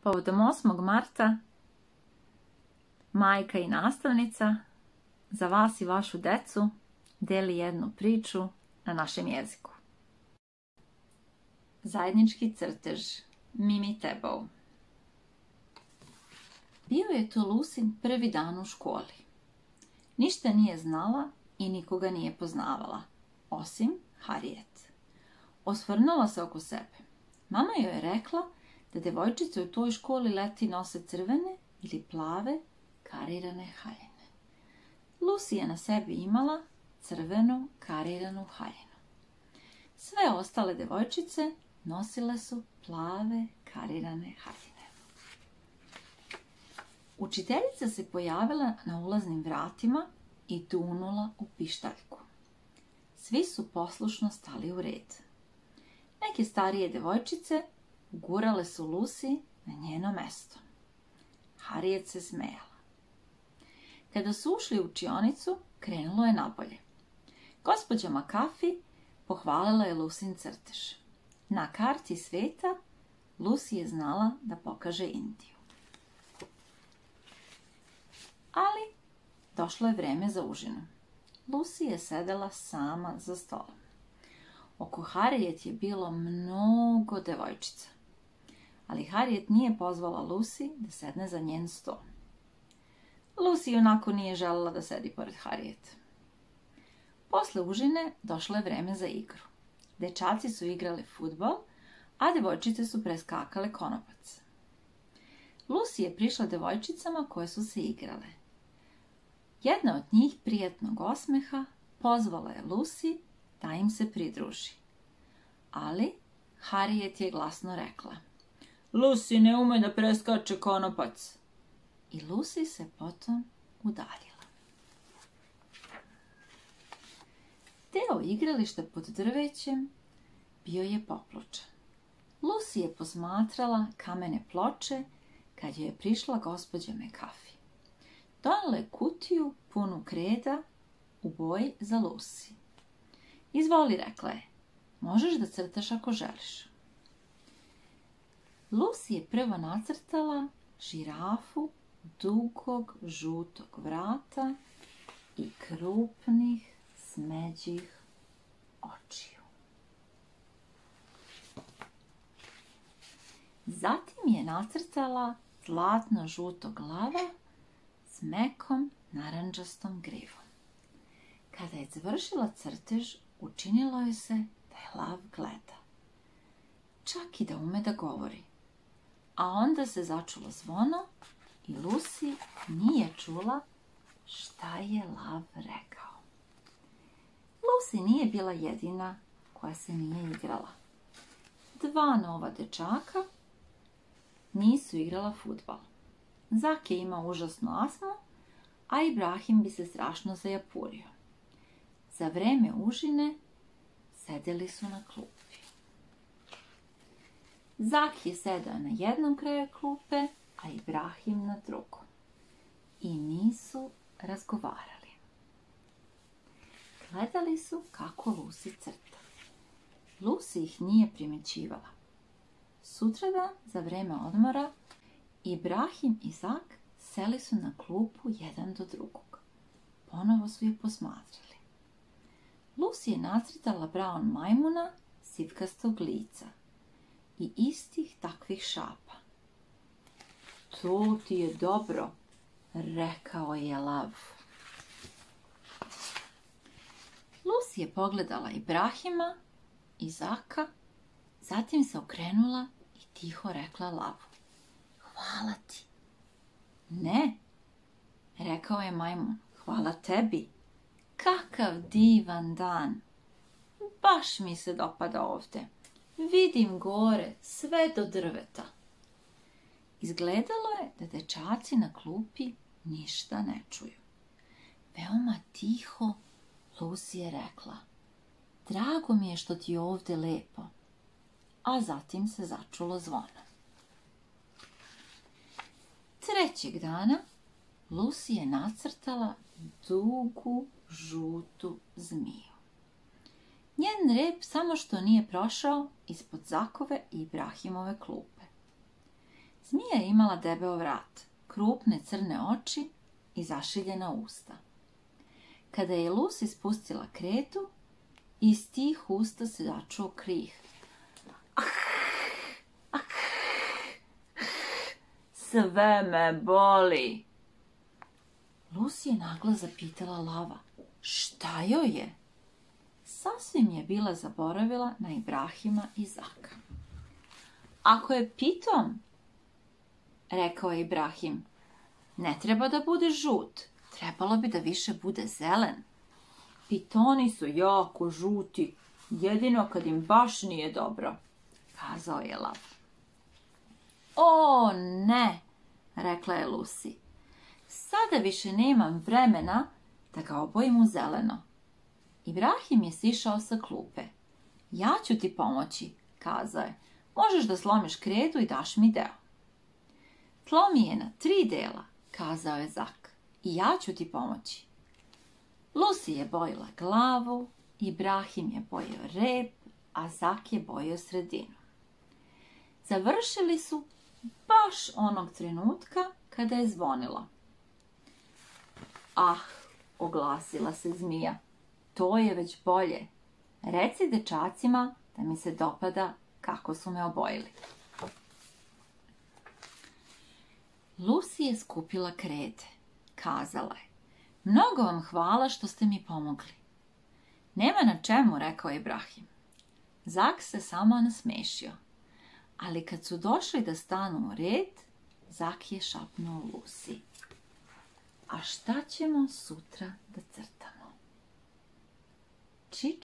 Povodom 8. marta majka i nastavnica za vas i vašu decu deli jednu priču na našem jeziku. Zajednički crtež Mimi Tebow. Bio je to Lucin prvi dan u školi. Ništa nije znala i nikoga nije poznavala, osim Harriet. Osvrnula se oko sebe. Mama joj je rekla da devojčice u toj školi leti nose crvene ili plave karirane haljine. Lucy je na sebi imala crvenu kariranu haljinu. Sve ostale devojčice nosile su plave karirane haljine. Učiteljica se pojavila na ulaznim vratima i dunula u pištaljku. Svi su poslušno stali u red. Neke starije devojčice ugurale su Lucy na njeno mesto. Harriet se smejala. Kada su ušli u učionicu, krenulo je nabolje. Gospođa McAfee pohvalila je Lucin crtež. Na karti sveta Lucy je znala da pokaže Indiju. Ali došlo je vreme za užinu. Lucy je sedela sama za stolom. Oko Harriet je bilo mnogo devojčica. Ali Harriet nije pozvala Lucy da sedne za njen sto. Lucy onako nije želela da sedi pored Harriet. Posle užine došlo je vreme za igru. Dečaci su igrali fudbal, a devojčice su preskakale konopac. Lucy je prišla devojčicama koje su se igrale. Jedna od njih prijatnog osmeha pozvala je Lucy da im se pridruži. Ali Harriet je glasno rekla: Lucy ne ume da preskače konopac. I Lucy se potom udaljila. Deo igrališta pod drvećem bio je popločan. Lucy je posmatrala kamene ploče kad joj je prišla gospođa McAfee. Donela je kutiju punu kreda u boji za Lucy. Izvoli, rekla je, možeš da crtaš ako želiš. Lucy je prvo nacrtala žirafu dugog žutog vrata i krupnih smeđih očiju. Zatim je nacrtala zlatno žutog lava s mekom narandžastom grivom. Kada je završila crtež, učinilo joj se da je lav gleda. Čak i da ume da govori. A onda se začulo zvono i Lucy nije čula šta je lav rekao. Lucy nije bila jedina koja se nije igrala. Dva nova dečaka nisu igrala fudbal. Zak je imao užasnu astmu, a Ibrahim bi se strašno zajapurio. Za vreme užine sedeli su na klupi. Zak je sedao na jednom kraju klupe, a Ibrahim na drugom. I nisu razgovarali. Gledali su kako Lucy crta. Lucy ih nije primećivala. Sutradan, za vreme odmora, Ibrahim i Zak seli su na klupu jedan do drugog. Ponovo su je posmatrali. Lucy je nacrtala Brown majmuna sivkastog lica i istih takvih šapa. To ti je dobro, rekao je lav. Lucy je pogledala Ibrahima i Zaka, zatim se okrenula i tiho rekla lavu: Hvala ti. Ne, rekao je majmun, hvala tebi. Kakav divan dan. Baš mi se dopada ovde. Vidim gore sve do drveta. Izgledalo je da dečaci na klupi ništa ne čuju. Veoma tiho Lucy je rekla: Drago mi je što ti je ovde lepo. A zatim se začulo zvono. Trećeg dana Lucy je nacrtala dugu žutu zmiju. Njen rep samo što nije prošao ispod Zakove i Ibrahimove klupe. Zmija je imala debeo vrat, krupne crne oči i zašiljena usta. Kada je Lucy spustila kretu, iz tih usta se začuo krih. Sve me boli. Lucy je naglo zapitala lava. Šta joj je? Sasvim je bila zaboravila na Ibrahima i Zaka. Ako je pitom, rekao je Ibrahim, ne treba da bude žut, trebalo bi da više bude zelen. Pitoni su jako žuti, jedino kad im baš nije dobro, kazao je lav. O, ne, rekla je Lucy. Sada više nemam vremena da ga obojim u zeleno. Ibrahim je sišao sa klupe. Ja ću ti pomoći, kazao je. Možeš da slomiš kredu i daš mi deo. Slomi je na 3 dela, kazao je Zak. I ja ću ti pomoći. Lucy je bojila glavu, Ibrahim je bojio rep, a Zak je bojio sredinu. Završili su baš onog trenutka kada je zvonilo. Ah, oglasila se zmija, to je već bolje. Reci dečacima da mi se dopada kako su me obojili. Lucy je skupila krede. Kazala je, mnogo vam hvala što ste mi pomogli. Nema na čemu, rekao je Ibrahim. Zak se samo nasmešio. Ali kad su došli da stanu u red, Zak je šapnuo Lucy. A šta ćemo sutra da crtamo? Čič